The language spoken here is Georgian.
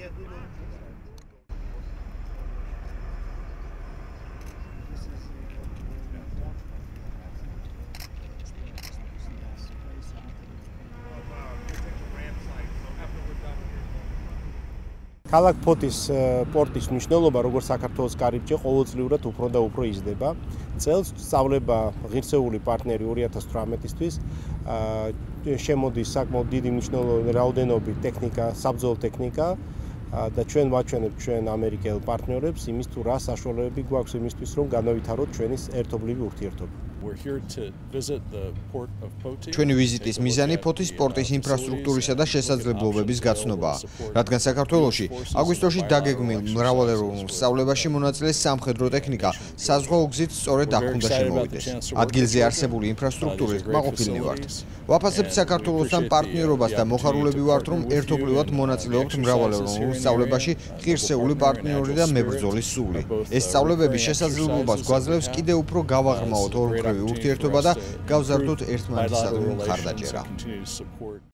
ქალაქ ფოთის პორტის მნიშვნელობა, როგორც საქართველოს კარიბჭე, ყოველწლიურად უფრო და უფრო იზრდება. წელს სწავლება ღირსეული პარტნერი 2018-ისთვის შემოდის საკმაოდ დიდი რაოდენობით ტექნიკა, საბრძოლო ტექნიკა და ჩვენ ვაჩვენებთ ჩვენ ამერიკელ პარტნიორებს იმის თუ რა საშუალებები გვაქვს იმისთვის, რომ განავითაროთ ჩვენი ერთობლივი ურთიერთობა. ჩვენი ვიზიტის მიზანი ფოთის პორტის ინფრასტრუქტურისა და შესაძლებლობების გაცნობაა, რადგან საქართველოში აგვისტოში დაგეგმილ მრავალეროვნულ სწავლებაში მონაწილე სამხედრო ტექნიკა საზღვაო გზით სწორედ აქ უნდა შემოვიდეს. ადგილზე არსებული ინფრასტრუქტურის კმაყოფილნი ვართ. ვაფასებთ საქართველოსთან პარტნიორობას და მოხარულები ვართ, რომ ერთობლივად მონაწილეობთ მრავალეროვნულ სწავლებაში ღირსეული პარტნიორი და მებრძოლის სული. ეს სწავლებები შესაძლებლობას გვაძლევს კიდევ უფრო გავაღრმავოთ ორმხრივი ურთიერთობა და გავზარდოთ ერთმანეთისადმი მხარდაჭერა.